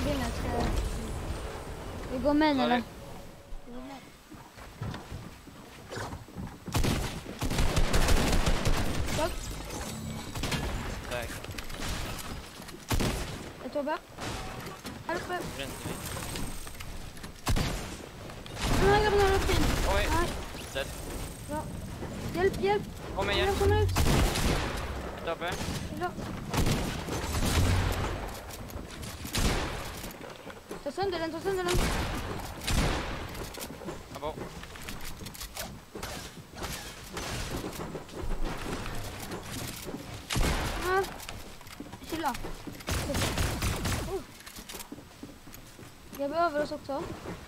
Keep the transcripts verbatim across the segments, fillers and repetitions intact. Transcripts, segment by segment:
bilen ska... Vi går med eller? Stopp. Tack. Ett Tobbe. Här uppe. Nej, jag blir upp in. Oj. Nej. Dead. Bra. Hjälp, hjälp. Kom igen. Jag kommer ut. Ett uppe. Bra. Ta sönder den, ta sönder den. Abo. Ja. Chilla. Oh. Jag behöver oss också.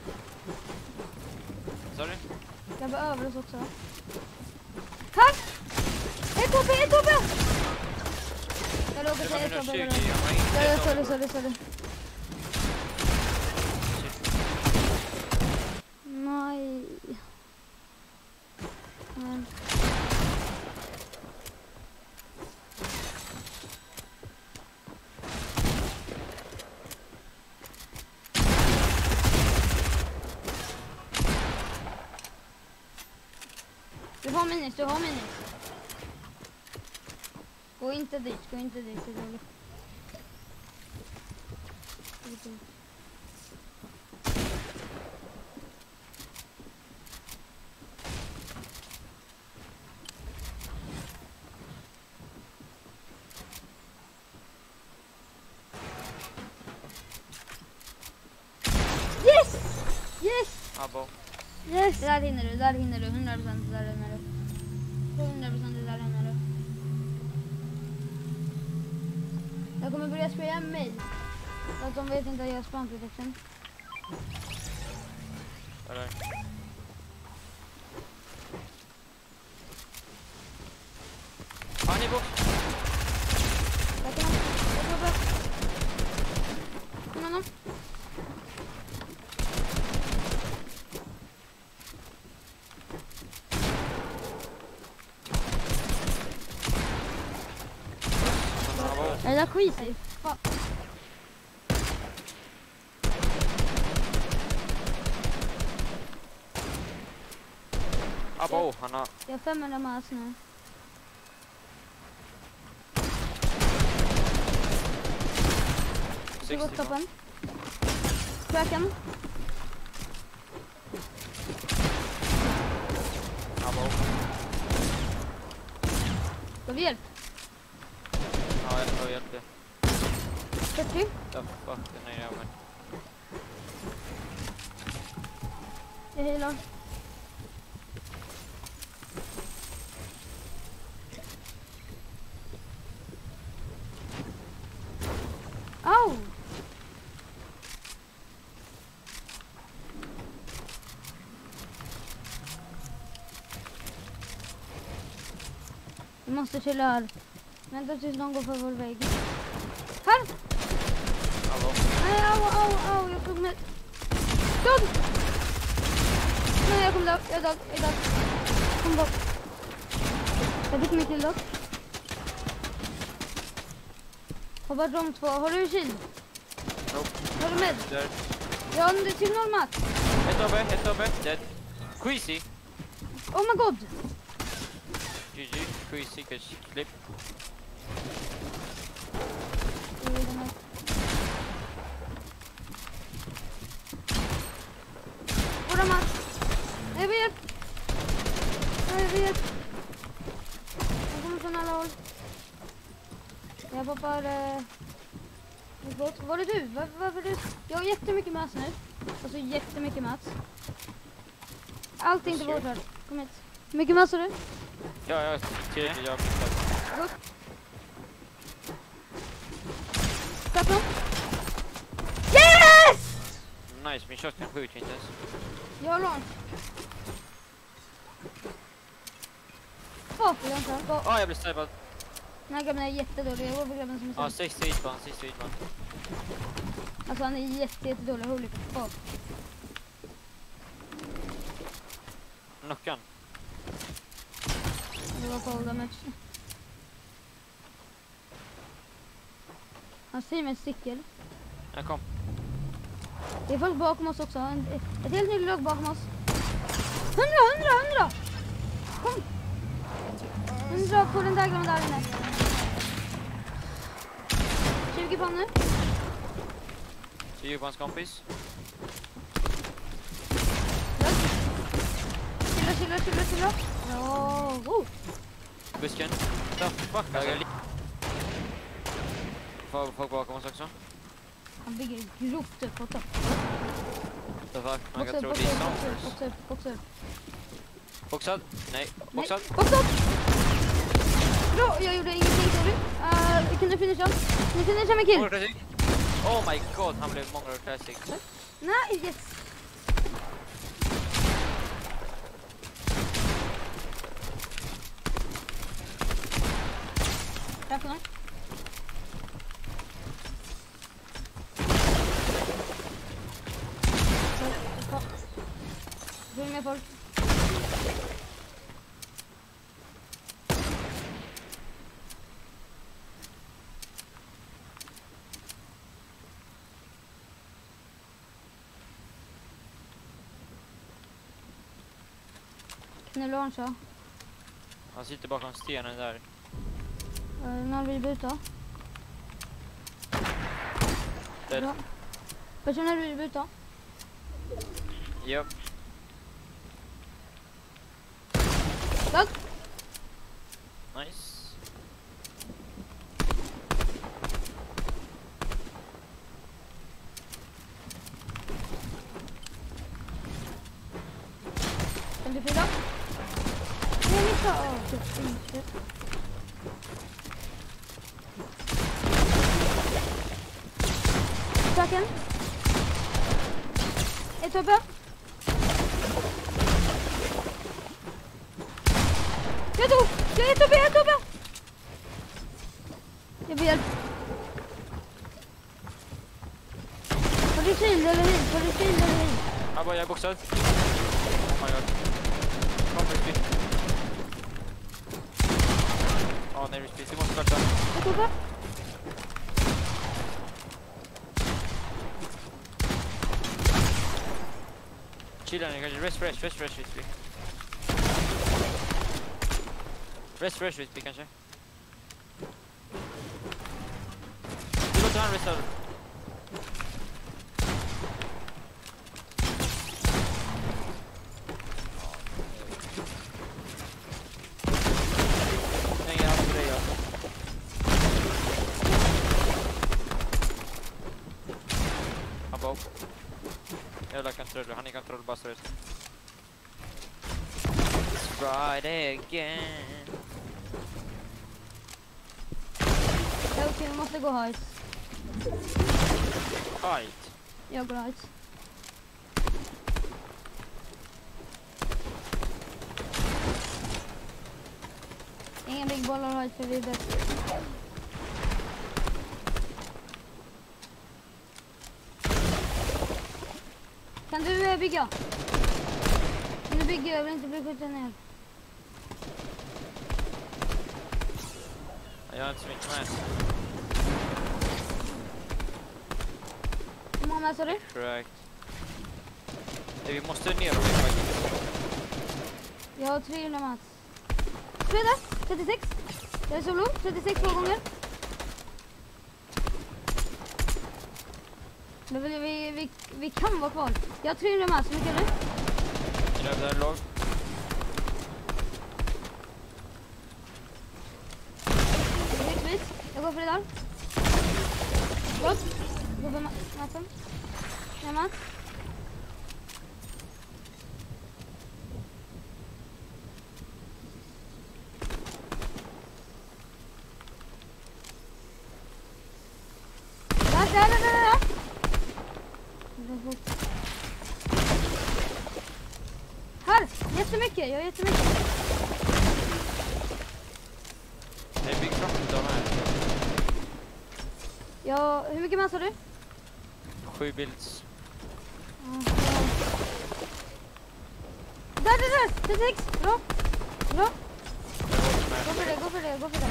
Sorry. Jag behöver oss också. Här! Ett Tobbe, ett Tobbe! Jag råkade säga ett Tobbe. Ja, sorry, sorry, sorry. Nej. Men. Du har minis, du har minis. Gå inte dit, gå inte dit. Det är dåligt. Yes! Yes! Abo. Yes! Där hinner du, där hinner du. hundra procent där hinner du. hundra procent där hinner du. Jag kommer börja spraya mig. Så att de vet inte att jag har spawn protection. Eller? Han är bort. Jag kan... Jag kan bara... Kom honom. Är det där skit i? Fan. Abo, han har... Jag har femhundra mass nu. sextio. Toppen. Kröken. Abo. Ska vi hjälp? Ja, jag får hjälp det. trettio. The fuck, den är jag med. Jag healar. Au! Vi måste chilla här. Vänta tills de går för vår vägg. Här! Abo. Nej, au, au, au. Jag tog med... Död! Nej, jag kom död. Jag är död. Jag är död. Kom bort. Jag fick mig till dock. Har bara de två. Har du shield? Nope. Har du med? Där. Ja, det är till noll max. Ett uppe, ett uppe. Dead. Queasy. Oh my god. G G. Queasy, catch. Clip. Våra max. Jag vet. Jag vet. Jag kommer från alla håll. Jag poppar... Eh... Var är du? Var, varför är du? Jag har jättemycket mats nu. Alltså jättemycket mats. Allting till vårt här. Kom hit. Hur mycket mats har du? Ja, jag tio. Jag Gå upp. Tapp dem. Yes! Nice, min shotgun skjuter inte ens. Jag har långt. Åh, jag inte. Gå. Ah, jag blev snipad. Den här grabben är jättedålig. Jag går för grabben som är Ja, sämst. sextio ytman, sextio ytman. Alltså han är jätte, jättedålig. Holy fuck. Knockan. Det var full damage. Han ser mig sticker. Jag kom. Det är folk bakom oss också. En, ett helt nytt lag bakom oss. Hundra, hundra, hundra! Kom! Hundra på den där gröna där inne. tjugo på nu. tjugo på hans kompis. Chilla, chilla, chilla, chilla. Ja, oh. Busken. The fuck? Jag är li- Folk folk bakom oss också. Han bygger grovt upp på topp. The fuck? Man Boxa kan upp, tro boxa det är upp, sånt. boxa upp, boxa upp. Boxad? Nej. Boxad? Nej, boxa upp! Bra, jag gjorde ingenting, ser du. Uh, vi kunde finisha. Nu finishar med kill. Många classic. Oh my god, han blev många classic. Nej, yes. Tack för det. Följ med folk. Nu launcha. Han sitter bakom stenen där. Uh, när vill byta? Dead. Bra. Personer vill byta. Yep. Tack. Nice. femtiofyra. Nej, missa. Åh, shit, shit. Tacken. Ett uppe. Jag tog! Jag är ett uppe, jag är ett uppe! Jag vill hjälp. Har du shield eller hit? Har du shield eller hit? Han bara, jag är boxad. Oh my god. Kom Risby. Ja, nej Risby, du måste skjuta. Ett uppe. Chilla nu kanske. Rest, rest, rest, rest Risby. Rest, rest Risby kanske. Du låter han resta. Nej, jag har för dig alltså. Han bara upp. Jävla kontroll, han är kontrollbaserad. It's Friday again. Ja, okej, vi måste gå hit. Fight. Jag går hit. Ingen big bollar hit för vi är bäst. Kan du eh, bygga? Kan du bygga? Jag vill inte bli skjuten ner. Jag har inte så mycket med. Hur många med sa du? Correct. Nej, vi måste ner och faktiskt. Jag har trehundra mats. Fredag, trettiosex. Jag är solo, trettiosex två gånger. Då vill vi, vi, vi kan vara kvar. Jag har trehundra mats, hur mycket är du? Jag är där låg. Riktigt. Jag går för det där. Gott. Gå för ma- matchen. Nej, mat. Där, där, där, där, där. Här, jättemycket. Jag har jättemycket. Det är big crop av här. Ja, hur mycket mats har du? Sju builds. Där, där, där! trettiosex! Bra! Bra! Jag håller med. Gå för det, gå för det, gå för det.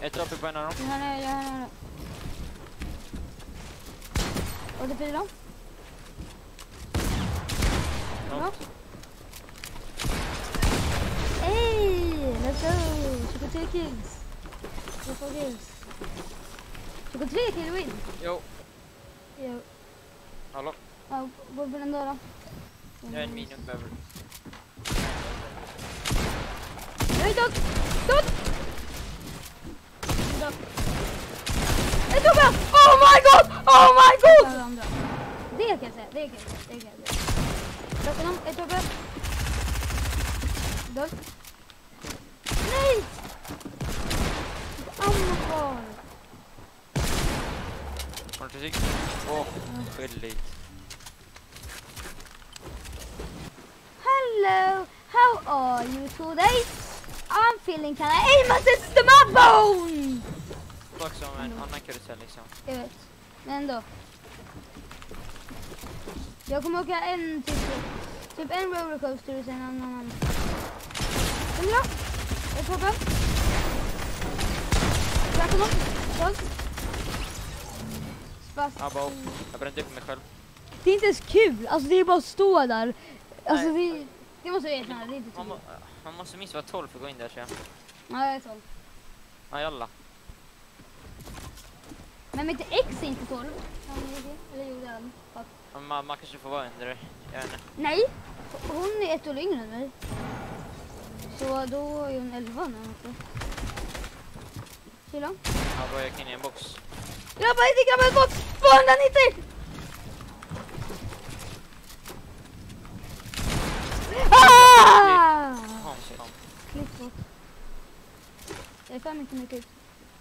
Ett uppe på en av dem. Jag har det, jag har det. Och det fyra. Bra. Hey, let's go. tjugotre kills. tjugotvå kills. tjugotre kill win. Jo. Jo. Hallå? Ja, går på den där då. Jag är en minion över. Nej, död! Död! Död! Jag tog den! Oh my god! Oh my god! Det kan jag säga, det kan jag säga, det kan jag säga. Död honom, ett uppe. Död. Nej! Amma kvar. Har du inte åh, skilligt. Hello, how are you today? I'm feeling kinda aim assist to my bone! Tack som en annan karusell liksom. Jag vet, men ändå. Jag kommer åka en typ, typ en rollercoaster och sen en annan. Den bra. Jag tar upp. Track honom. Tag. Spast. Abba, jag brände upp mig själv. Det är inte ens kul. Alltså det är bara att stå där. Alltså det, det måste jag erkänna. Det är inte Man, kul. må, man måste minst vara tolv för att gå in där, så jag. Ja, jag är tolv. Ja, jalla. Men mitt ex är inte tolv. Eller jo, det är han. Man, man kanske får vara under det. Jag vet inte. Nej, hon är ett år yngre än mig. Så då är hon elva nu. Chilla. Ja, bara jag kan in i en box. Grabbar, inte grabbar, ett box! tvåhundranittio! Ah! Ja, shit. Klipp bort. Jag är fan inte mycket ut.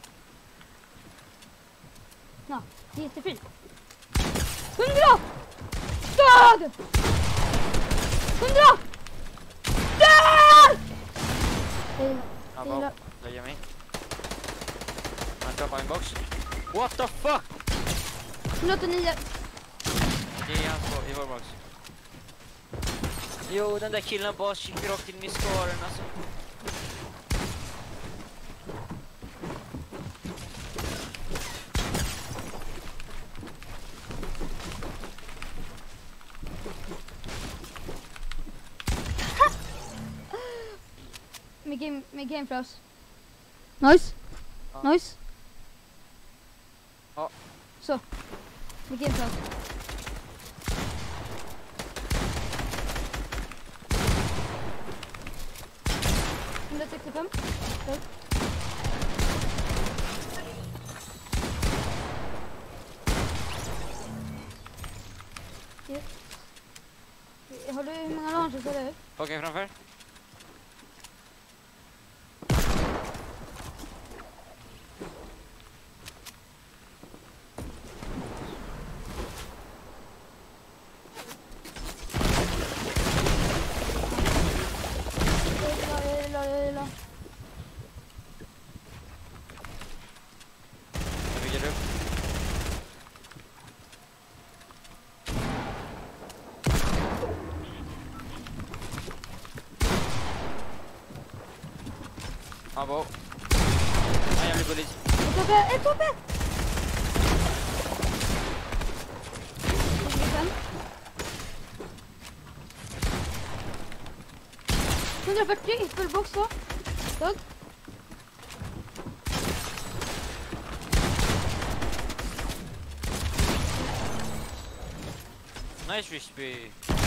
Ja, jättefint. Hundra! Död! Hundra! Död! Ja, bara lägga mig. Man tar bara en box. What the fuck? hundraåttionio. Det är hans i vår box. Jo, den där killen bara kikar rakt in i skaren alltså. Mycket, mycket inflös. Nice. Ja. Nice. Ja. Så. Mycket inflös. hundrasextiofem. Så. Yes. Har du hur många launcher ser du? Okej, framför. Jag bygger upp. Abo. Nej, jag blir bullig. Ett uppe, ett uppe! hundrafyrtio, full box då. Död. Nice Rispy.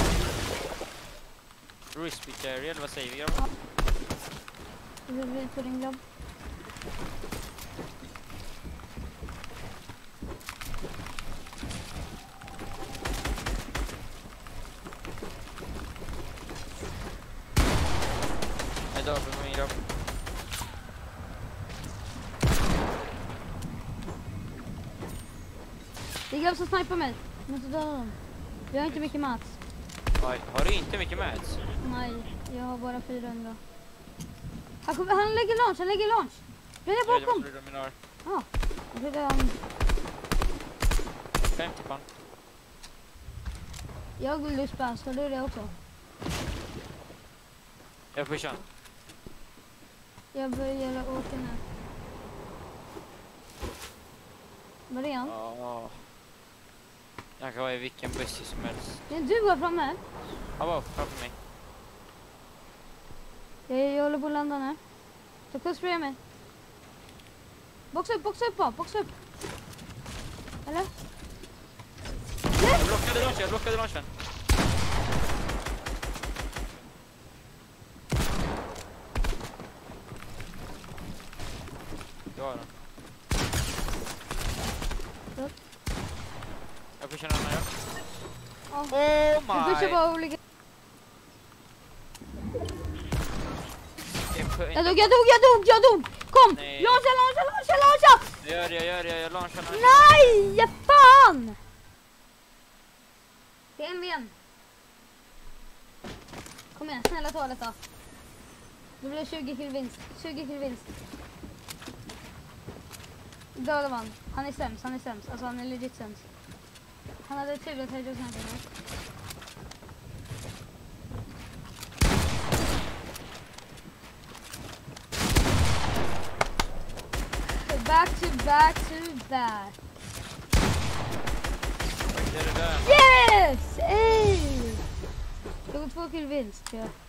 Rispy carry, eller vad säger vi? Ja. Det blir på din glob. Jag dör för min grabb. Det är grabb som snipar mig. Jag måste döda dem. Jag har inte mycket mat. Oj, har du inte mycket mats? Nej, jag har bara fyrahundra. Han, kommer, han lägger launch, han lägger launch. Den är bakom. Ja, jag trodde han... femtio fan. Jag vill ju spä, så det är det också. Jag pushar. Jag börjar åka nu. Var det han? Ja. Jag kan vara i vilken buss som helst. Det är du här framme. Ja, wow, framför mig. Jag, jag håller på att landa nu. Ta kustspraya mig. Boxa upp, boxa upp, boxa upp. Eller? Jag blockade launchen, jag blockade launchen. Du har den. Ja. Jag pushar den här. Ja. Oh my! Du pushar bara olika. Jag dog, jag dog, jag dog, jag dog! Kom! Nej. Launcha, launcha, launcha, launcha! Jag gör det, jag gör det, jag launchar den. Nej! Fan! Det är en ven. Kom igen, snälla ta detta. Det blir tjugo kill vinst. tjugo kill vinst. Döda man. Han är sämst, han är sämst. Alltså han är legit sämst. Han hade tur att jag gjorde sånt här. Back to back to back. Det är det där. Yes! Ey! Jag har två kill vinst. Ja.